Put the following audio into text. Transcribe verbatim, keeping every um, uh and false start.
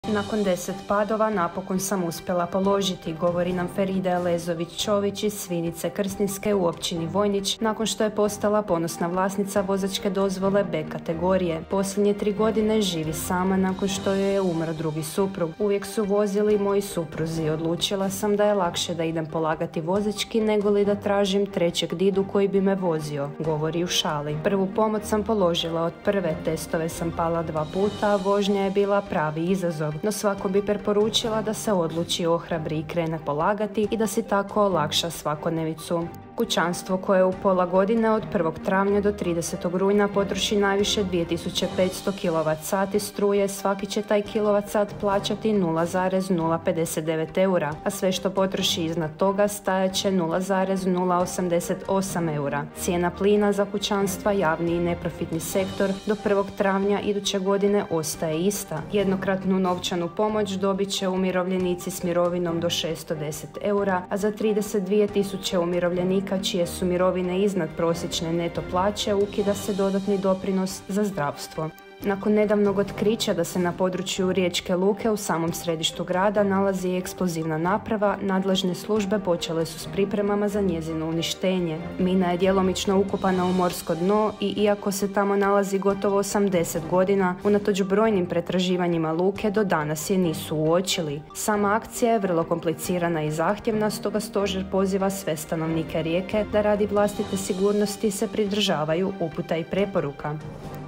Nakon deset padova napokon sam uspjela položiti, govori nam Ferida Elezović-Čović iz Svinice Krstinske u općini Vojnić, nakon što je postala ponosna vlasnica vozačke dozvole B kategorije. Posljednje tri godine živi sama nakon što joj je umro drugi suprug. Uvijek su vozili moji supruzi. Odlučila sam da je lakše da idem polagati vozački nego li da tražim trećeg didu koji bi me vozio, govori u šali. Prvu pomoć sam položila od prve, testove sam pala dva puta, a vožnja je bila pravi izazov. No svako bi preporučila da se odluči, ohrabri i krene polagati i da si tako olakša svakodnevicu. Kućanstvo koje u pola godine od prvog travnja do tridesetog rujna potroši najviše dvije tisuće petsto kilovat sati struje, svaki će taj kilovat sat plaćati nula zarez nula pedeset devet eura, a sve što potroši iznad toga stajat će nula zarez nula osamdeset osam eura. Cijena plina za kućanstva, javni i neprofitni sektor do prvog travnja iduće godine ostaje ista. Jednokratnu novčanu pomoć dobit će umirovljenici s mirovinom do šesto deset eura, a za trideset dvije tisuće umirovljenika čije su mirovine iznad prosječne neto plaće ukida se dodatni doprinos za zdravstvo. Nakon nedavnog otkrića da se na području Riječke luke u samom središtu grada nalazi eksplozivna naprava, nadležne službe počele su s pripremama za njezino uništenje. Mina je djelomično ukopana u morsko dno i iako se tamo nalazi gotovo osamdeset godina, unatoč brojnim pretraživanjima luke do danas je nisu uočili. Sama akcija je vrlo komplicirana i zahtjevna, stoga stožer poziva sve stanovnike Rijeke da radi vlastite sigurnosti se pridržavaju uputa i preporuka.